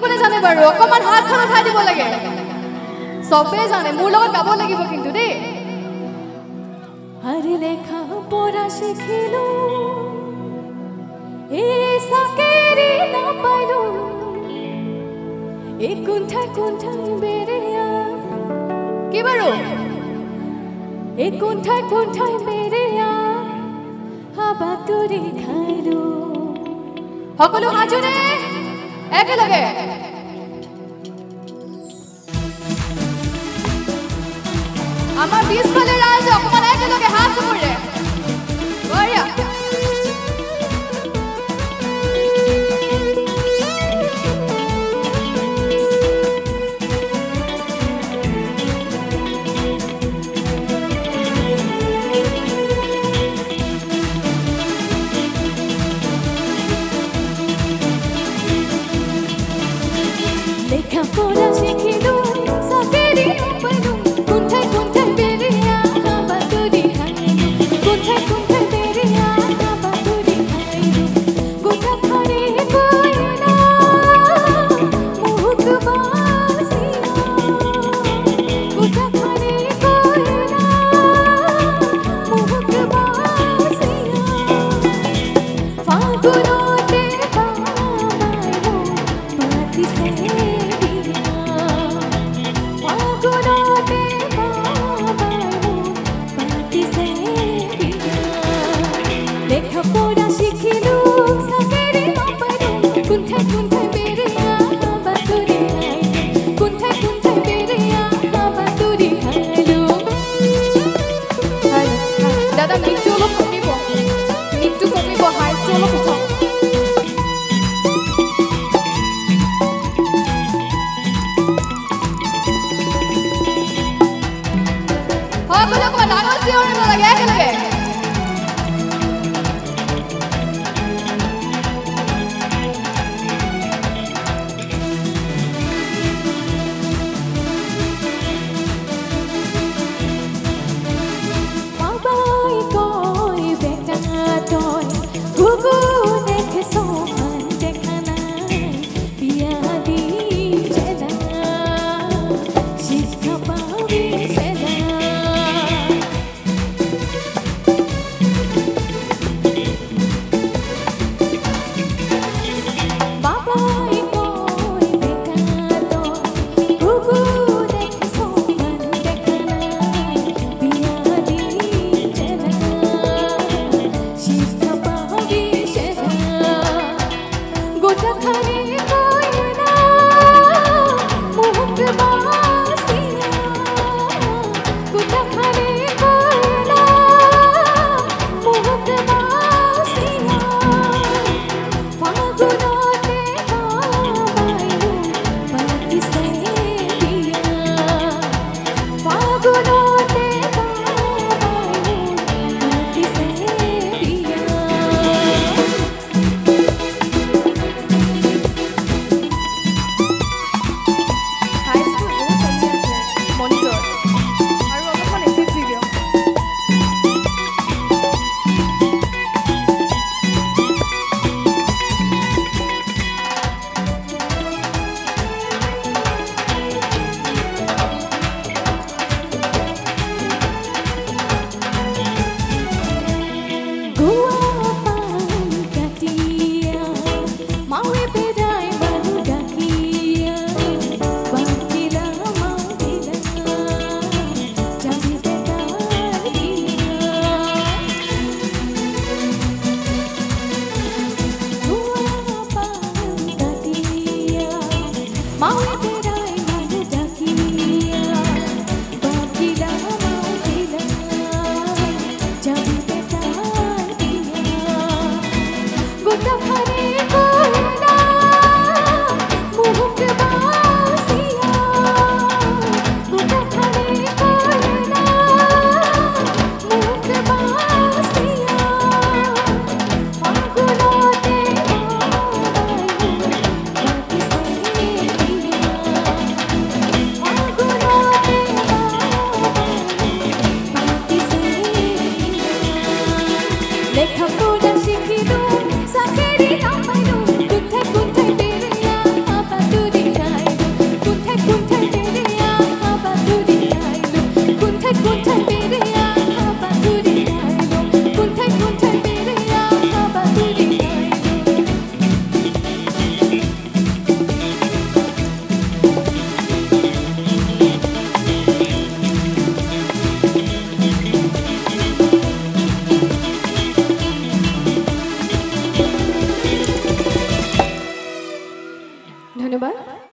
কোনে জানে বাৰু অকমান হাতখন উঠাই দিব লাগে সবে জানে মোৰ লগত গাব লাগিব কিন্তু দেই হৰি লেখা পঢ়া শিখিলো এই সাকেৰি না পাইলো এই কোনঠাই বেৰিয়া কি বাৰু এই কোনঠাই বেৰিয়া হাবাতুৰি খাইলো সকলো হাজুনে একেলগে আমাৰ পিছফালে ৰাইজ অকমান একেলগে হাত ধৰে বঢ়িয়া লেখা পঢ়া শিকিলো সাকেৰি নপালো কোনঠাই বেৰিয়া হাবাতুৰি খাইলো কোনঠাই বেৰিয়া হাবাতুৰি খাইলো গোটা খাৰে কইনা মুখ বাসিয়া গোটা খাৰে কইনা মুখ বাসিয়া ফাগুনতে বাবাইলো পাতি সে পড়া শিখিলো সাকেরি নপাইলো কোনঠাই বেরিয়া হাবাতুরি খাইলো কোনঠাই বেরিয়া হাবাতুরি খাইলো দাদা মিটটো অলপ কমিব হাইটো অলপ উঠাও হয় বোলে অকমান ডাঙৰ চিঞৰিব লাগে একেলগে Mau